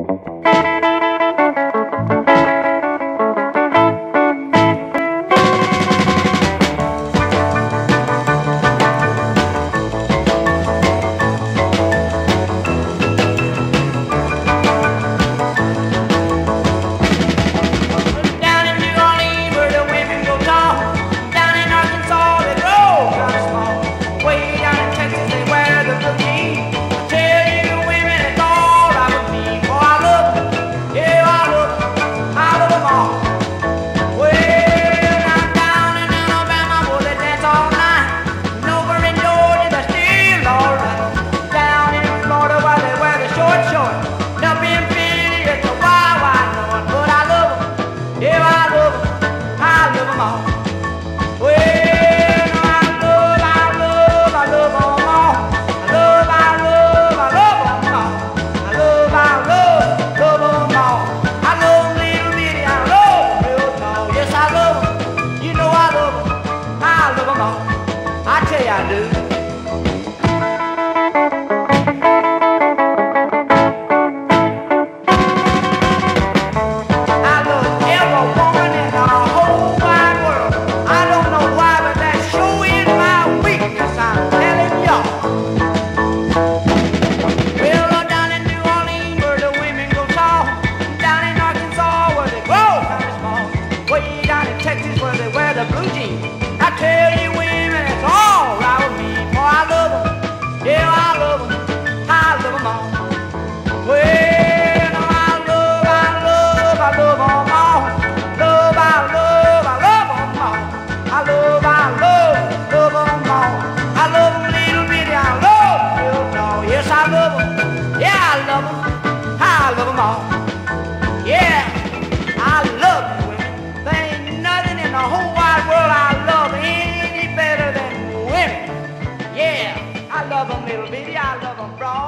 I tell you I do. I love every woman in the whole wide world. I don't know why, but that sure is my weakness, I'm telling y'all. Well, down in New Orleans where the women go soft, down in Arkansas where they grow kind of small, way down in Texas where they wear the blue jeans. I tell you, women, it's all right with me, for I love them. Yeah, I love them. I love them all. Well, I love them all. Love, I love them all. I love them all. I love them little bitty, I love them real tall. Yes, I love them. Yeah, I love them. I love them all. Yeah, I love them, women. There ain't nothing in the whole wide world I love any better than women. Yeah, I love them little bitty, I love them broad.